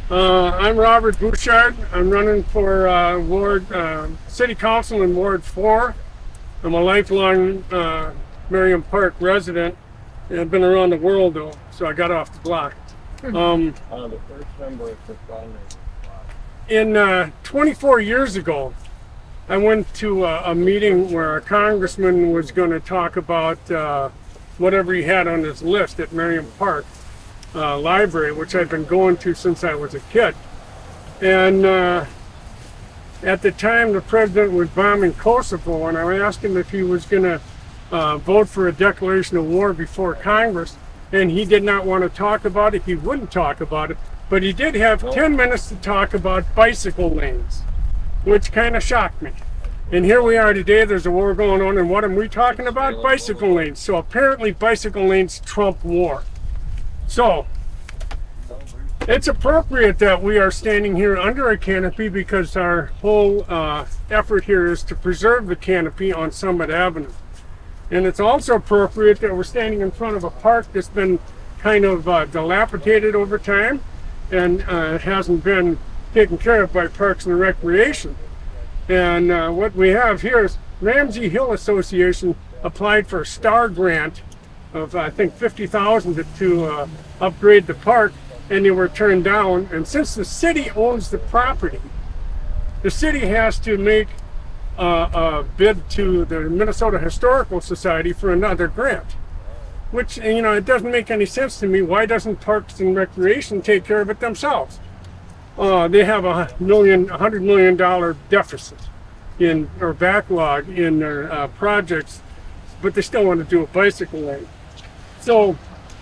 I'm Robert Bushard. I'm running for City Council in Ward 4. I'm a lifelong Merriam Park resident. And I've been around the world though, so I got off the block. The first member of the founders. In 24 years ago, I went to a meeting where a congressman was going to talk about whatever he had on his list at Merriam Park Library, which I've been going to since I was a kid. And at the time, the president was bombing Kosovo, and I asked him if he was going to vote for a declaration of war before Congress, and he did not want to talk about it. He wouldn't talk about it, but he did have 10 minutes to talk about bicycle lanes, which kind of shocked me. And here we are today, there's a war going on, and what am we talking about? Bicycle lanes. So apparently bicycle lanes trump war. So it's appropriate that we are standing here under a canopy because our whole effort here is to preserve the canopy on Summit Avenue. And it's also appropriate that we're standing in front of a park that's been kind of dilapidated over time, and it hasn't been taken care of by Parks and Recreation. And what we have here is Ramsey Hill Association applied for a STAR grant of I think $50,000 to upgrade the park, and they were turned down. And since the city owns the property, the city has to make a bid to the Minnesota Historical Society for another grant, which, you know, it doesn't make any sense to me. Why doesn't Parks and Recreation take care of it themselves? They have $100 million deficit or backlog in their projects, but they still want to do a bicycle lane. So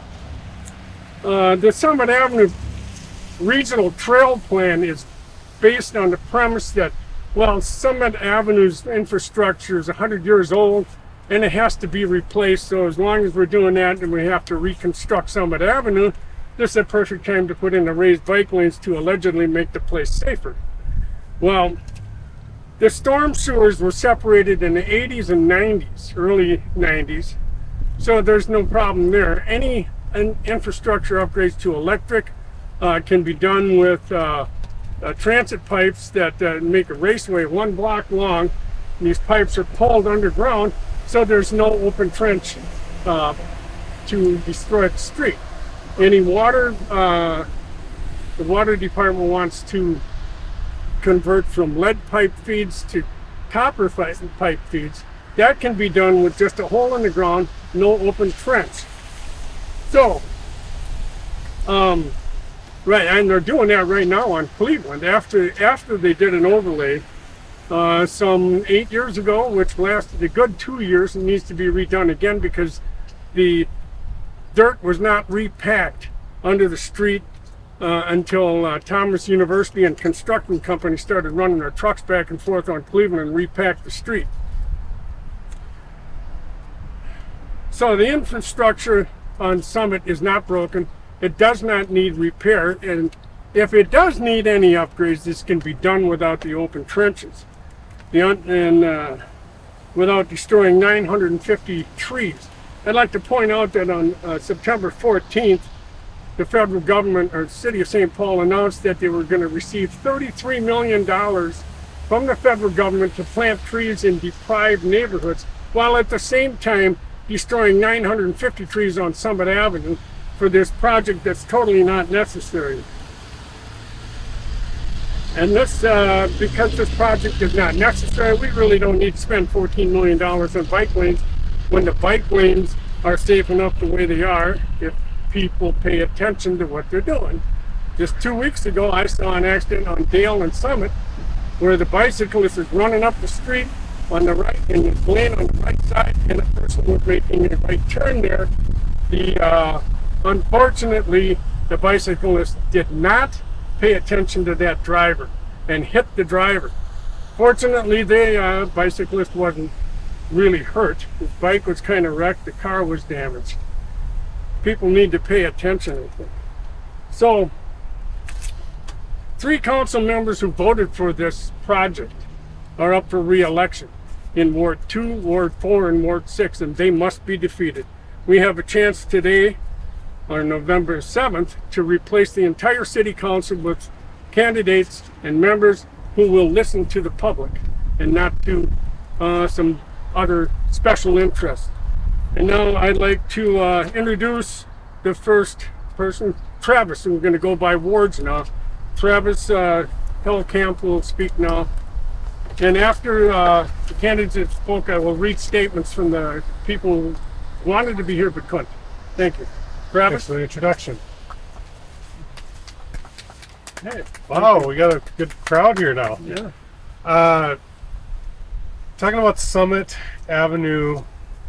the Summit Avenue Regional Trail Plan is based on the premise that, well, Summit Avenue's infrastructure is 100 years old and it has to be replaced. So as long as we're doing that and we have to reconstruct Summit Avenue, this is a perfect time to put in the raised bike lanes to allegedly make the place safer. Well, the storm sewers were separated in the 80s and 90s, early 90s. So there's no problem there. Any infrastructure upgrades to electric can be done with transit pipes that make a raceway 1 block long. These pipes are pulled underground, so there's no open trench to destroy the street. Any water, the water department wants to convert from lead pipe feeds to copper pipe feeds. That can be done with just a hole in the ground, no open trench. So, right, and they're doing that right now on Cleveland. After they did an overlay some 8 years ago, which lasted a good 2 years, and needs to be redone again because the dirt was not repacked under the street until Thomas University and construction companies started running their trucks back and forth on Cleveland and repacked the street. So the infrastructure on Summit is not broken. It does not need repair, and if it does need any upgrades, this can be done without the open trenches and without destroying 950 trees. I'd like to point out that on September 14th, the federal government, or the city of St. Paul, announced that they were going to receive $33 million from the federal government to plant trees in deprived neighborhoods, while at the same time destroying 950 trees on Summit Avenue for this project that's totally not necessary. And this, because this project is not necessary, we really don't need to spend $14 million on bike lanes when the bike lanes are safe enough the way they are if people pay attention to what they're doing. Just 2 weeks ago, I saw an accident on Dale and Summit where the bicyclist is running up the street on the right and his lane on the right side, and a person was making a right turn there. Unfortunately, the bicyclist did not pay attention to that driver and hit the driver. Fortunately, the bicyclist wasn't really hurt. His bike was kind of wrecked, the car was damaged. People need to pay attention, I think. So, 3 council members who voted for this project are up for re-election in Ward 2, Ward 4, and Ward 6, and they must be defeated. We have a chance today, on November 7th, to replace the entire city council with candidates and members who will listen to the public and not to some other special interests. And now I'd like to introduce the first person, Travis, and we're going to go by wards now. Travis Hellkamp will speak now. And after the candidates spoke, I will read statements from the people who wanted to be here but couldn't. Thank you. Travis? Thanks for the introduction. Hey. Wow, we got a good crowd here now. Yeah. Talking about Summit Avenue,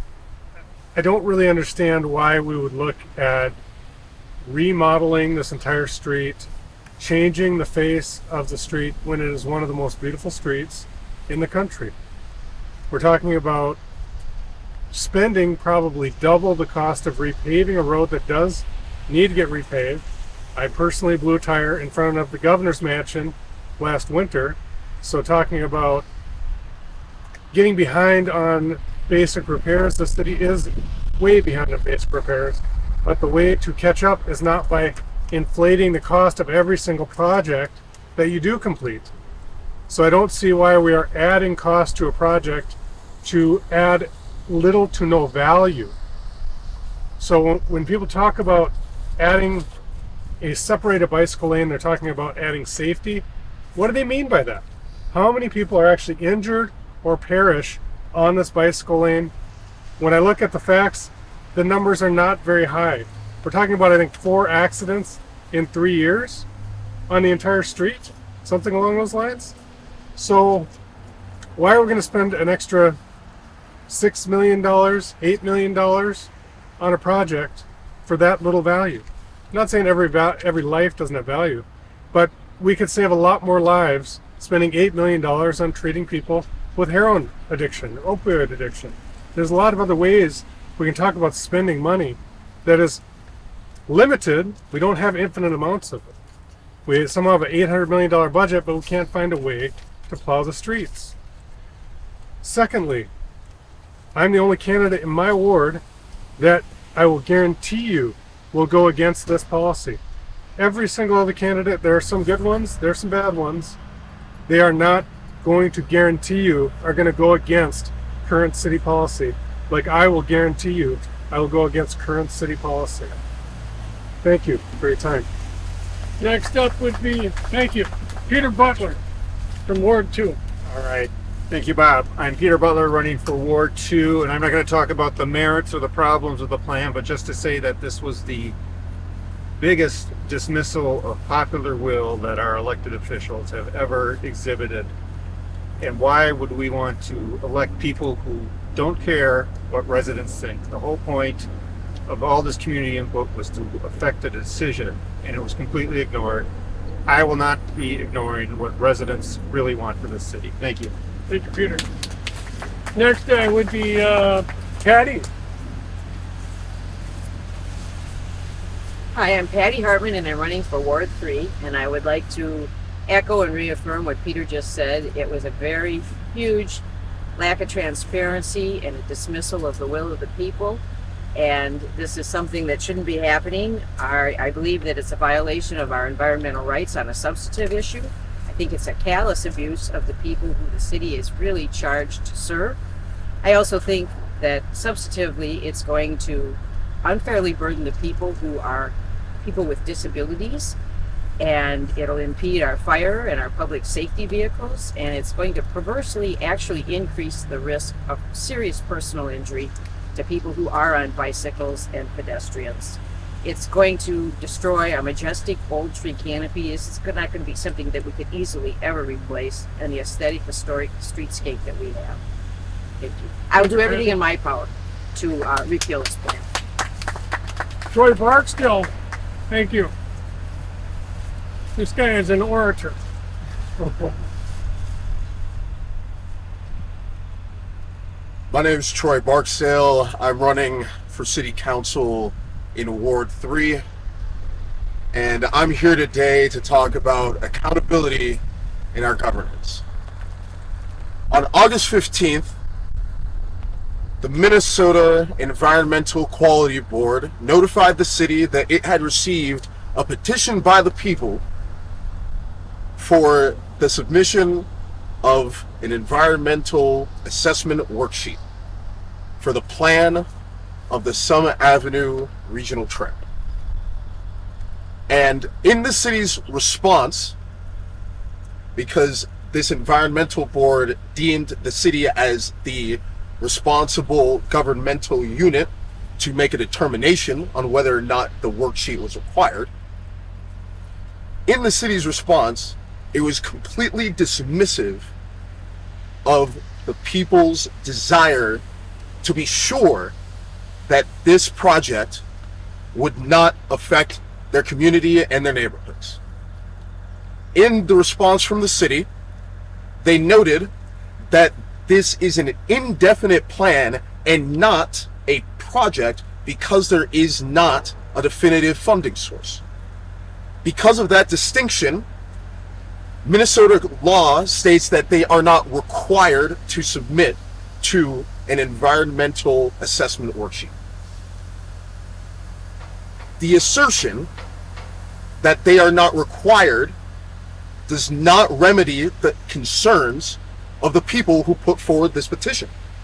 I don't really understand why we would look at remodeling this entire street, changing the face of the street when it is one of the most beautiful streets in the country. We're talking about spending probably double the cost of repaving a road that does need to get repaved. I personally blew a tire in front of the governor's mansion last winter, so talking about getting behind on basic repairs, the city is way behind on basic repairs, but the way to catch up is not by inflating the cost of every single project that you do complete. So I don't see why we are adding cost to a project to add little to no value. So when people talk about adding a separated bicycle lane, they're talking about adding safety. What do they mean by that? How many people are actually injured or perish on this bicycle lane? When I look at the facts, the numbers are not very high. We're talking about, I think, 4 accidents in 3 years on the entire street, something along those lines. So why are we going to spend an extra $6 million, $8 million on a project for that little value? I'm not saying every life doesn't have value, but we could save a lot more lives spending $8 million on treating people with heroin addiction, opioid addiction. There's a lot of other ways we can talk about spending money that is limited. We don't have infinite amounts of it. We somehow have an $800 million budget, but we can't find a way to plow the streets. Secondly, I'm the only candidate in my ward that I will guarantee you will go against this policy. Every single other candidate, there are some good ones, there are some bad ones. They are not going to guarantee you are going to go against current city policy. Like I will guarantee you I will go against current city policy. Thank you for your time. Next up would be, thank you, Peter Butler from Ward 2. All right. Thank you, Bob. I'm Peter Butler, running for Ward 2, and I'm not going to talk about the merits or the problems of the plan, but just to say that this was the biggest dismissal of popular will that our elected officials have ever exhibited. And why would we want to elect people who don't care what residents think? The whole point of all this community input was to affect a decision, and it was completely ignored. I will not be ignoring what residents really want for this city. Thank you. Thank you, Peter. Next would be Patty. Hi, I'm Patty Hartman, and I'm running for Ward 3, and I would like to echo and reaffirm what Peter just said. It was a very huge lack of transparency and a dismissal of the will of the people, and this is something that shouldn't be happening. I believe that it's a violation of our environmental rights on a substantive issue. I think it's a callous abuse of the people who the city is really charged to serve. I also think that substantively it's going to unfairly burden the people who are people with disabilities, and it'll impede our fire and our public safety vehicles, and it's going to perversely actually increase the risk of serious personal injury to people who are on bicycles and pedestrians. It's going to destroy a majestic old tree canopy. It's not going to be something that we could easily ever replace in the aesthetic, historic streetscape that we have. Thank you. I will do everything in my power to repeal this plan. Troy Barksdale, thank you. This guy is an orator. My name is Troy Barksdale. I'm running for City Council in Ward 3, and I'm here today to talk about accountability in our governance. On August 15th, the Minnesota Environmental Quality Board notified the city that it had received a petition by the people for the submission of an environmental assessment worksheet for the plan of the Summit Avenue Regional Trail. And in the city's response, because this environmental board deemed the city as the responsible governmental unit to make a determination on whether or not the worksheet was required, in the city's response, it was completely dismissive of the people's desire to be sure that this project would not affect their community and their neighborhoods. In the response from the city, they noted that this is an indefinite plan and not a project because there is not a definitive funding source. Because of that distinction, Minnesota law states that they are not required to submit to an environmental assessment worksheet. The assertion that they are not required does not remedy the concerns of the people who put forward this petition.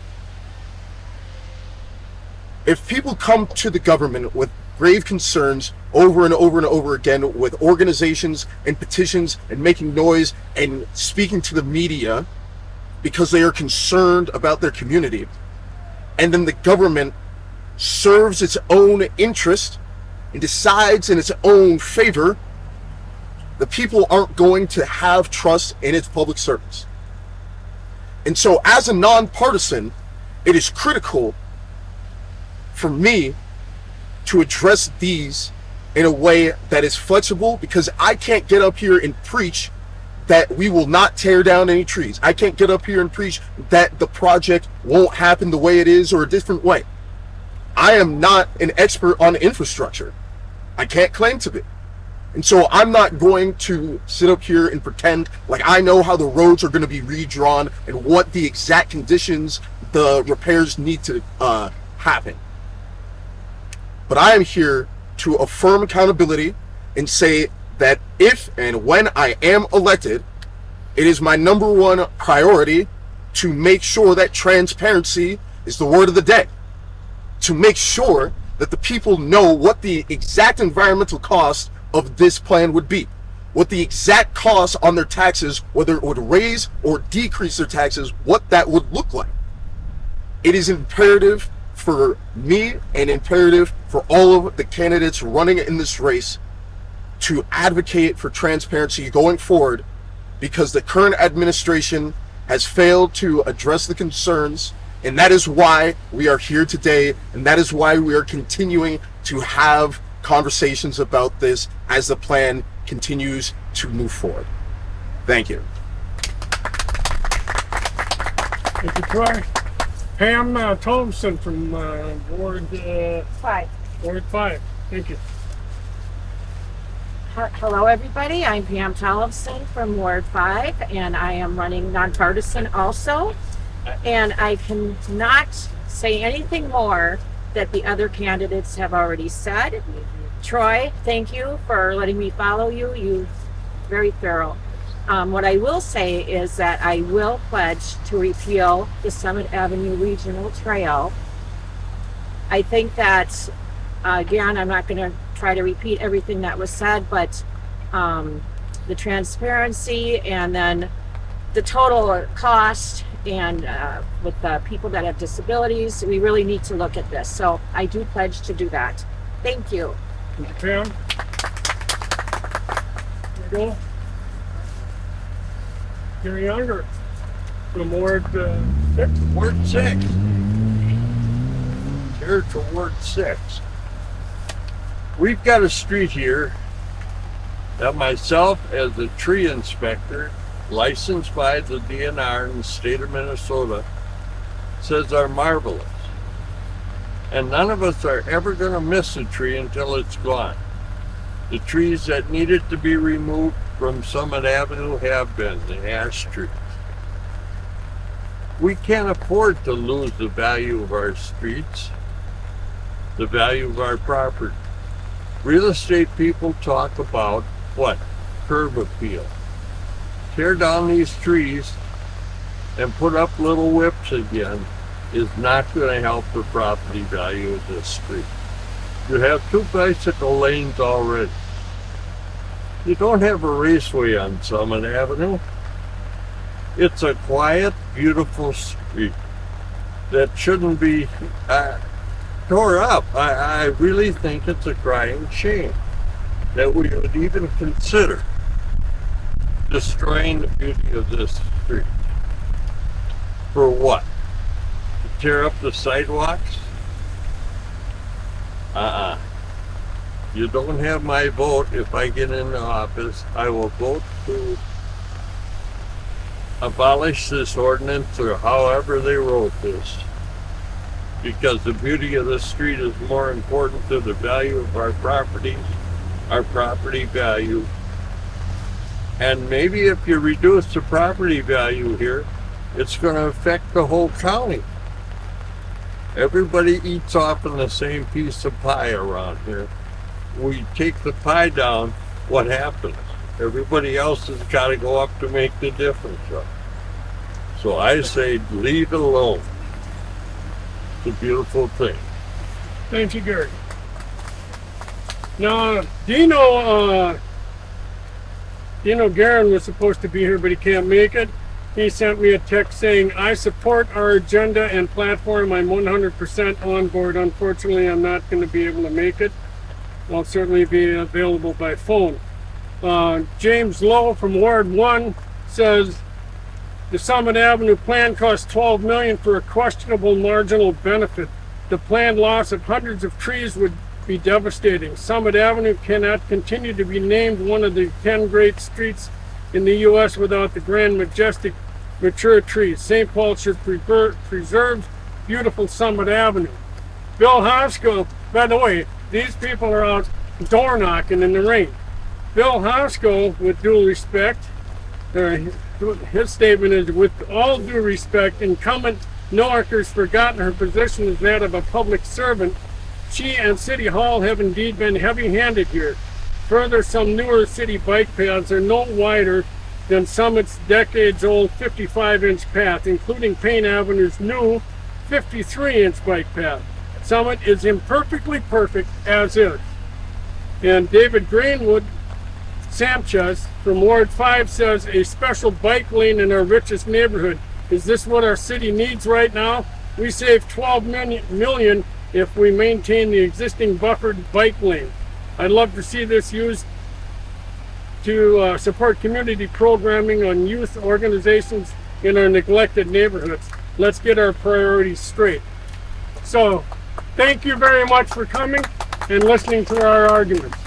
If people come to the government with grave concerns over and over and over again with organizations and petitions and making noise and speaking to the media because they are concerned about their community, and then the government serves its own interest and decides in its own favor, the people aren't going to have trust in its public servants. And so as a nonpartisan, it is critical for me to address these in a way that is flexible, because I can't get up here and preach that we will not tear down any trees. I can't get up here and preach that the project won't happen the way it is or a different way. I am not an expert on infrastructure. I can't claim to be. And so I'm not going to sit up here and pretend like I know how the roads are going to be redrawn and what the exact conditions the repairs need to happen. But I am here to affirm accountability and say that if and when I am elected, it is my #1 priority to make sure that transparency is the word of the day. To make sure that the people know what the exact environmental cost of this plan would be, what the exact cost on their taxes, whether it would raise or decrease their taxes, what that would look like. It is imperative for me and imperative for all of the candidates running in this race to advocate for transparency going forward, because the current administration has failed to address the concerns, and that is why we are here today, and that is why we are continuing to have conversations about this as the plan continues to move forward. Thank you. Thank you, Troy. Pam Thompson from Ward 5. Ward 5. Thank you. Hello, everybody. I'm Pam Tollefson from Ward 5, and I am running nonpartisan also. And I cannot say anything more that the other candidates have already said. Troy, thank you for letting me follow you. You're very thorough. What I will say is that I will pledge to repeal the Summit Avenue Regional Trail. I think that, again, I'm not going to try to repeat everything that was said, but the transparency and then the total cost, and with the people that have disabilities, we really need to look at this. So I do pledge to do that. Thank you. Thank you, Pam. There you go. Gary Younger from Ward 6. Ward 6. Here to Ward 6. We've got a street here that myself, as a tree inspector, licensed by the DNR in the state of Minnesota, says are marvelous. And none of us are ever going to miss a tree until it's gone. The trees that needed to be removed from Summit Avenue have been, the ash trees. We can't afford to lose the value of our streets, the value of our property. Real estate people talk about what? Curb appeal. tear down these trees and put up little whips again is not going to help the property value of this street. You have 2 bicycle lanes already. You don't have a raceway on Summit Avenue. It's a quiet, beautiful street that shouldn't be tore up. I really think it's a crying shame that we would even consider destroying the beauty of this street. For what? To tear up the sidewalks? You don't have my vote. If I get into office, I will vote to abolish this ordinance, or however they wrote this, because the beauty of the street is more important to the value of our properties, our property value. And maybe if you reduce the property value here, it's going to affect the whole county. Everybody eats off in the same piece of pie around here. We take the pie down, what happens? Everybody else has got to go up to make the difference up. So I say leave it alone. It's a beautiful thing. Thank you, Gary. Now, Dino Garin was supposed to be here, but he can't make it. He sent me a text saying, I support our agenda and platform. I'm 100% on board. Unfortunately, I'm not going to be able to make it. I'll certainly be available by phone. James Lowe from Ward 1 says, the Summit Avenue plan costs $12 million for a questionable marginal benefit. The planned loss of hundreds of trees would be devastating. Summit Avenue cannot continue to be named one of the 10 great streets in the U.S. without the grand, majestic, mature trees. St. Paul should preserve beautiful Summit Avenue. Bill Hosko, by the way, these people are out door knocking in the rain. Bill Hosko, with due respect, his statement is, with all due respect, incumbent Newarker's forgotten her position as that of a public servant. She and City Hall have indeed been heavy-handed here. Further, some newer city bike paths are no wider than Summit's decades-old 55-inch path, including Payne Avenue's new 53-inch bike path. Summit is imperfectly perfect as is. And David Greenwood Sanchez from Ward 5 says, a special bike lane in our richest neighborhood. Is this what our city needs right now? We save $12 million if we maintain the existing buffered bike lane. I'd love to see this used to support community programming on youth organizations in our neglected neighborhoods. Let's get our priorities straight. So, thank you very much for coming and listening to our arguments.